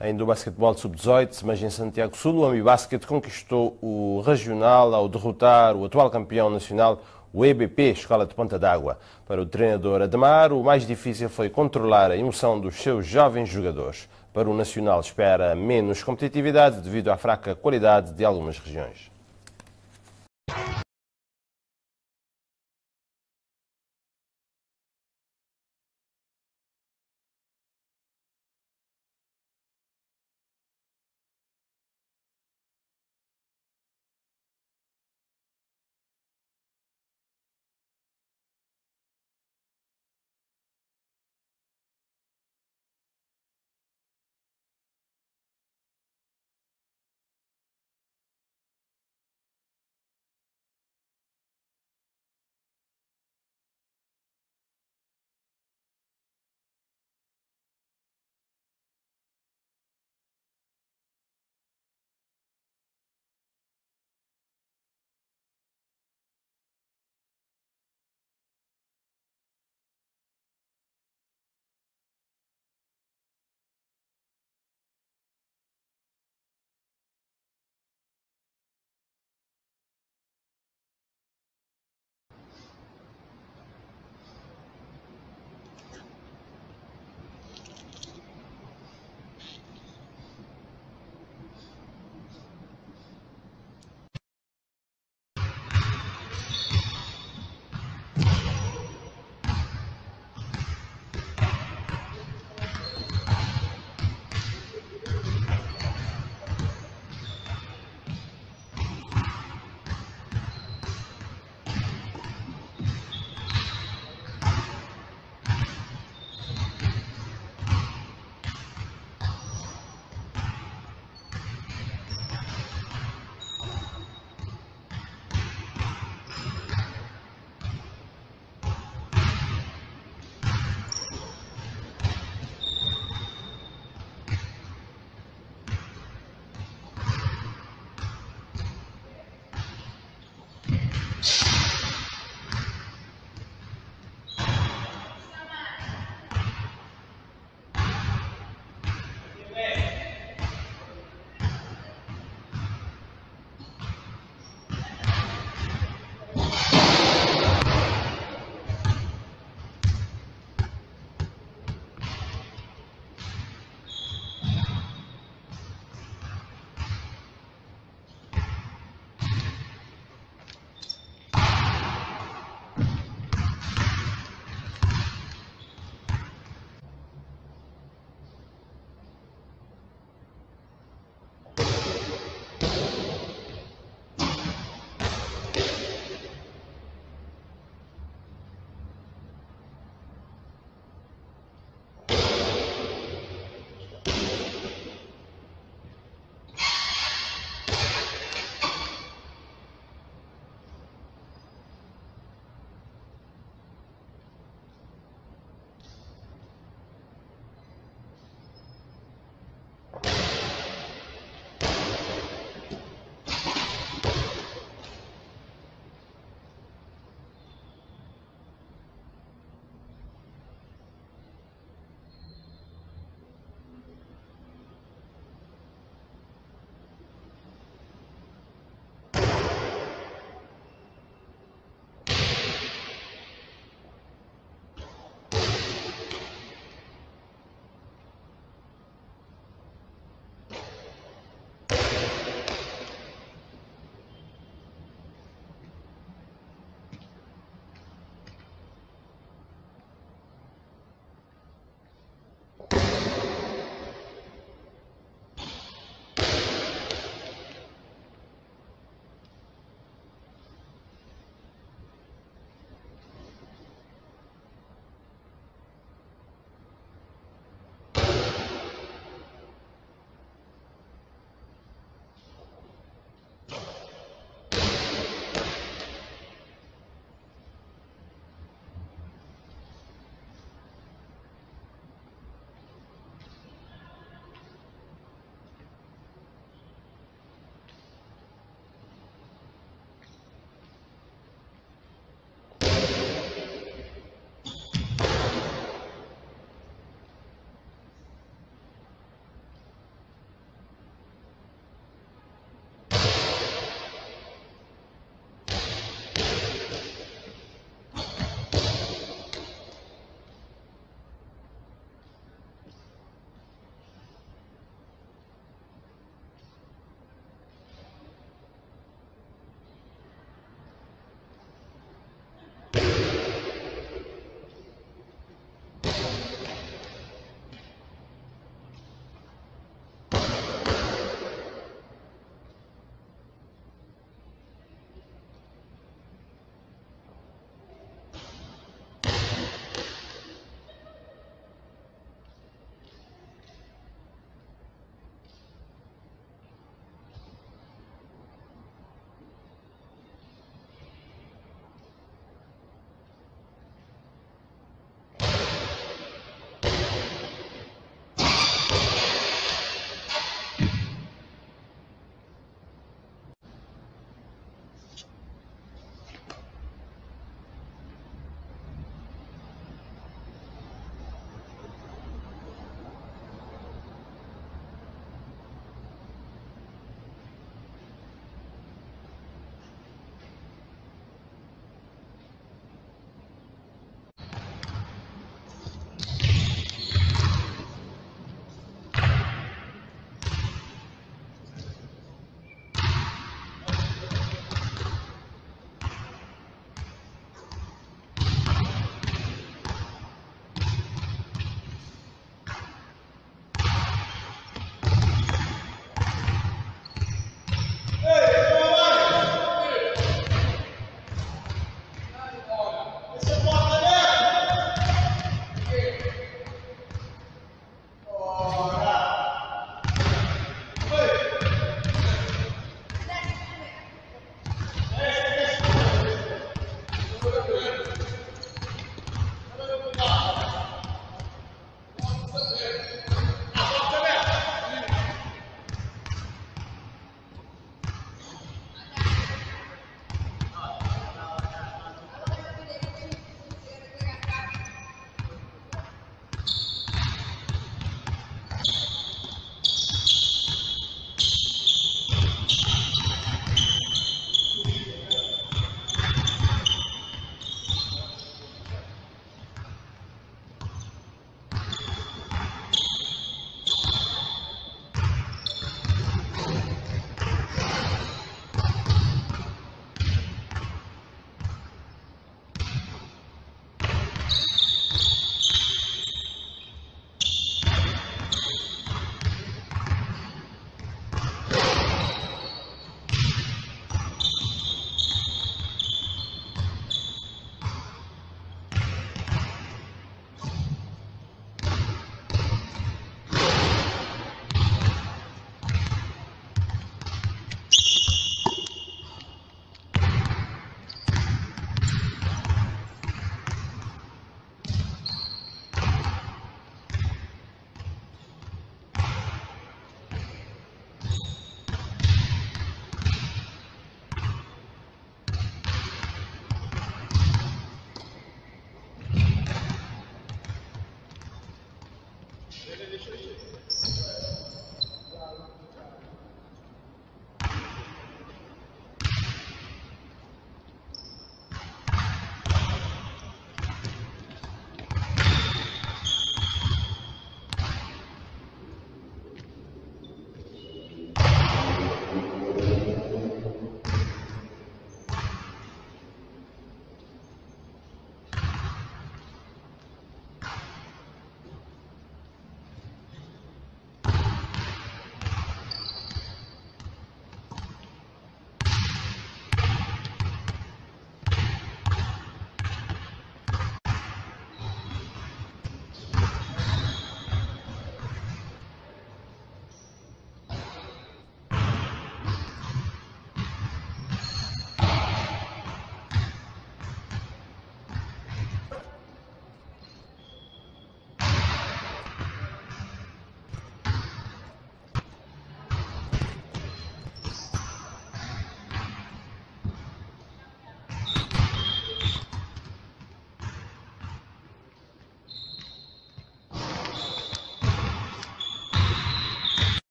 Ainda o basquetebol sub-18, mas em Santiago Sul, o Amibasket conquistou o regional ao derrotar o atual campeão nacional, o EBP, Escola de Ponta d'Água. Para o treinador Ademar, o mais difícil foi controlar a emoção dos seus jovens jogadores. Para o Nacional espera menos competitividade devido à fraca qualidade de algumas regiões.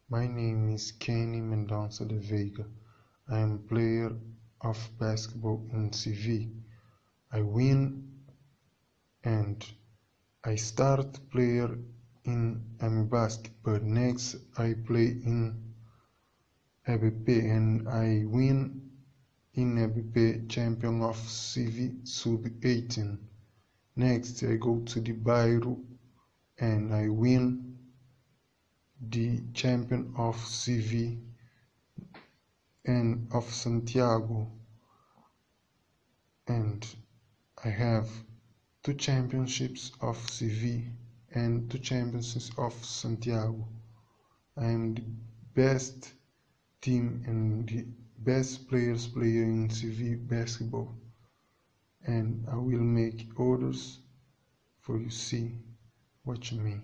My name is Kenny Mendonça de Veiga. I am player of basketball in CV. I win and I start player in AmiBasket, but next I play in EBP and I win in EBP champion of CV sub-18. Next I go to the Bairro and I win the champion of CV and of Santiago, and I have 2 championships of CV and 2 championships of Santiago. I am the best team and the best player in CV basketball, and I will make orders for you see. Watch me.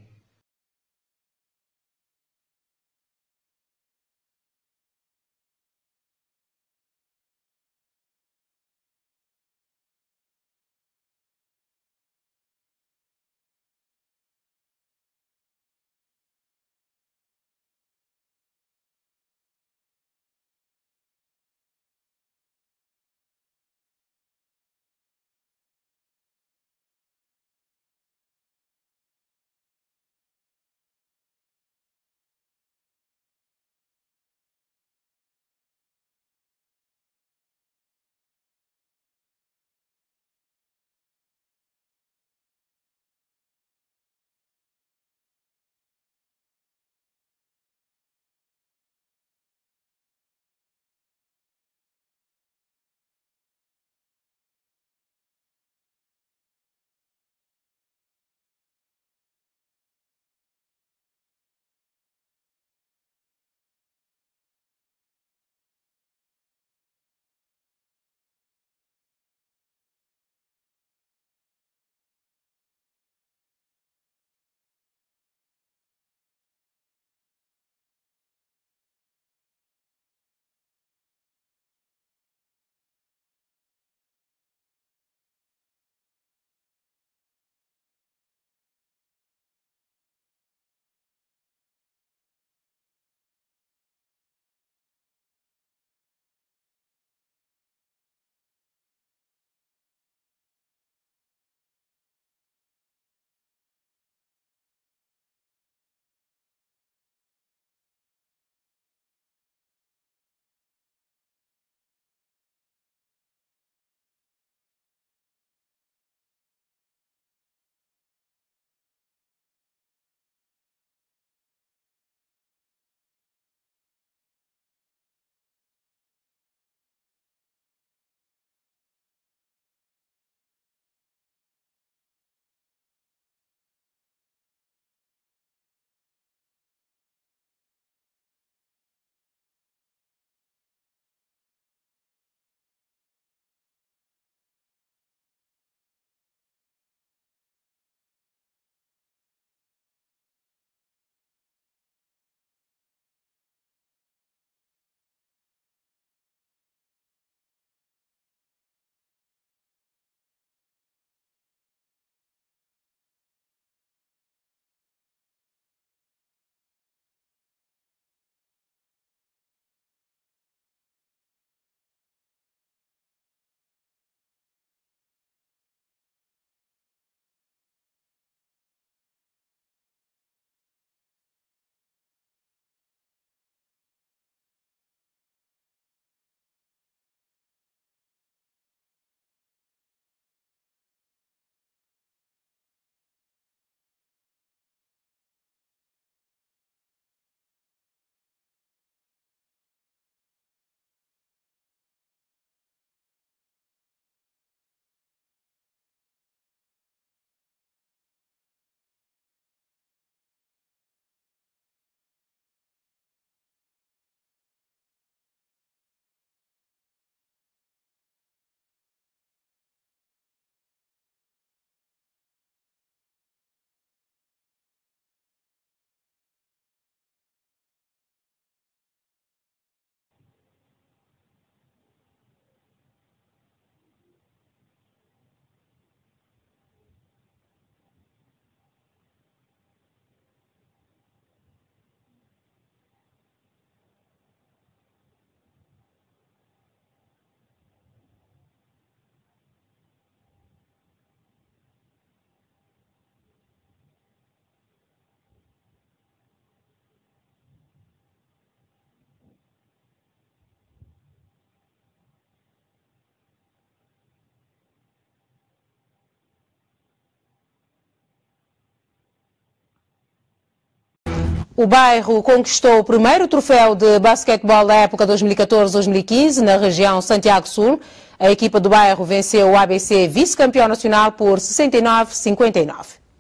O bairro conquistou o primeiro troféu de basquetebol da época 2014-2015 na região Santiago Sul. A equipa do bairro venceu o ABC, vice-campeão nacional, por 69-59.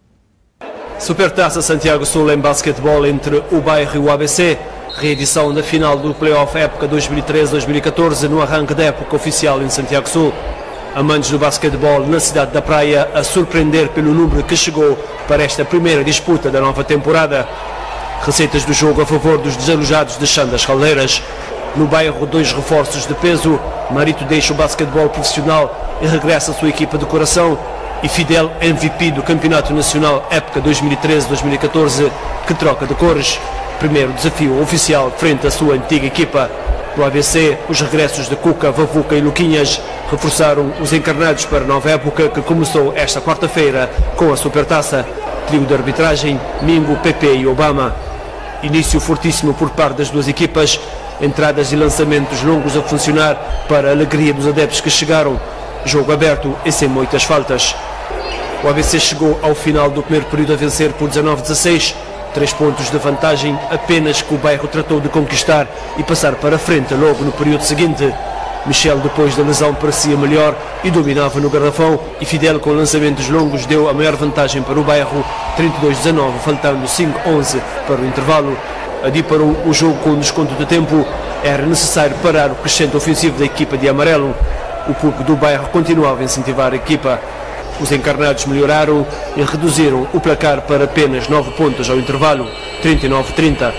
Supertaça Santiago Sul em basquetebol entre o bairro e o ABC. Reedição da final do playoff época 2013-2014 no arranque da época oficial em Santiago Sul. Amantes do basquetebol na cidade da Praia a surpreender pelo número que chegou para esta primeira disputa da nova temporada. Receitas do jogo a favor dos desalojados de Chã das Caldeiras. No bairro, 2 reforços de peso. Marito deixa o basquetebol profissional e regressa à sua equipa de coração. E Fidel, MVP do Campeonato Nacional época 2013-2014, que troca de cores. Primeiro desafio oficial frente à sua antiga equipa. No ABC, os regressos de Cuca, Vavuca e Luquinhas reforçaram os encarnados para a nova época que começou esta quarta-feira com a Supertaça. Trio de arbitragem, Mingo, Pepe e Obama. Início fortíssimo por parte das duas equipas, entradas e lançamentos longos a funcionar para a alegria dos adeptos que chegaram. Jogo aberto e sem muitas faltas. O ABC chegou ao final do primeiro período a vencer por 19-16. 3 pontos de vantagem apenas que o bairro tratou de conquistar e passar para a frente logo no período seguinte. Michel, depois da lesão, parecia melhor e dominava no garrafão, e Fidel, com lançamentos longos, deu a maior vantagem para o bairro, 32-19, faltando 5-11 para o intervalo. Ali parou o jogo com um desconto de tempo. Era necessário parar o crescente ofensivo da equipa de amarelo. O público do bairro continuava a incentivar a equipa. Os encarnados melhoraram e reduziram o placar para apenas 9 pontos ao intervalo, 39-30.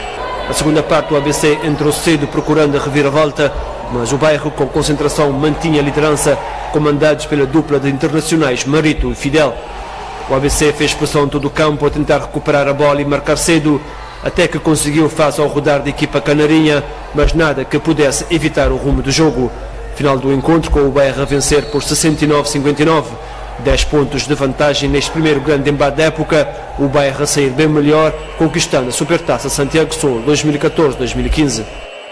A segunda parte, o ABC entrou cedo procurando a reviravolta, mas o bairro, com concentração, mantinha a liderança, comandados pela dupla de internacionais Marito e Fidel. O ABC fez pressão em todo o campo a tentar recuperar a bola e marcar cedo, até que conseguiu face ao rodar da equipa canarinha, mas nada que pudesse evitar o rumo do jogo. Final do encontro, com o bairro a vencer por 69-59. 10 pontos de vantagem neste primeiro grande embate da época, o bairro a sair bem melhor, conquistando a Supertaça Santiago Sul 2014-2015.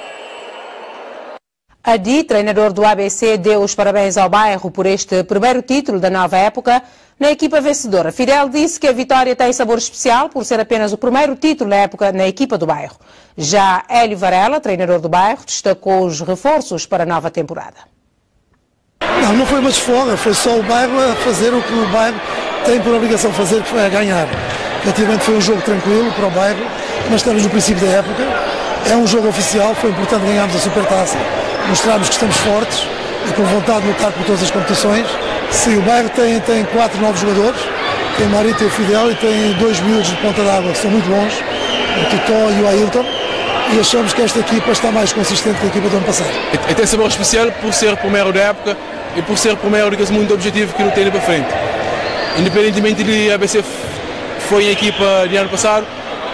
Adi, treinador do ABC, deu os parabéns ao bairro por este primeiro título da nova época na equipa vencedora. Fidel disse que a vitória tem sabor especial por ser apenas o primeiro título da época na equipa do bairro. Já Hélio Varela, treinador do bairro, destacou os reforços para a nova temporada. Não foi uma desforra, foi só o bairro a fazer o que o bairro tem por obrigação de fazer, que foi a ganhar. Relativamente foi um jogo tranquilo para o bairro, mas estamos no princípio da época, é um jogo oficial, foi importante ganharmos a Supertaça, mostrarmos que estamos fortes e com vontade de lutar por todas as competições. Sim, o bairro tem 4 novos jogadores, tem o Marito e o Fidel, e tem 2 miúdos de ponta d'água que são muito bons, o Titó e o Ailton, e achamos que esta equipa está mais consistente que a equipa do ano passado. E tem sabor especial por ser o primeiro da época e por ser o primeiro de muito objetivo que não tem para frente. Independentemente de a ABC foi a equipa de ano passado,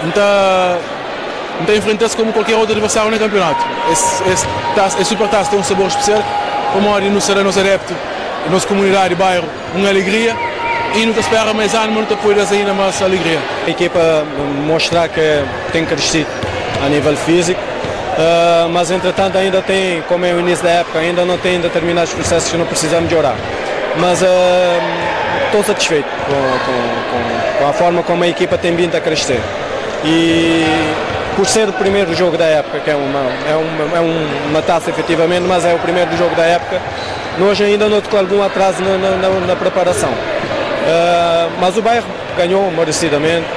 não enfrenta-se como qualquer outro adversário no campeonato. Esse Supertaça tem um sabor especial, como a não será nosso adepto, a nossa comunidade e bairro, uma alegria, e não te espera mais ânimo, não te apoias ainda mais alegria. A equipa mostrar que tem crescido a nível físico, mas entretanto ainda tem, como é o início da época, ainda não tem determinados processos que não precisa melhorar. Mas estou satisfeito com a forma como a equipa tem vindo a crescer. E por ser o primeiro jogo da época, que é uma taça efetivamente, mas é o primeiro jogo da época, nós ainda não temos algum atraso na preparação. Mas o bairro ganhou merecidamente.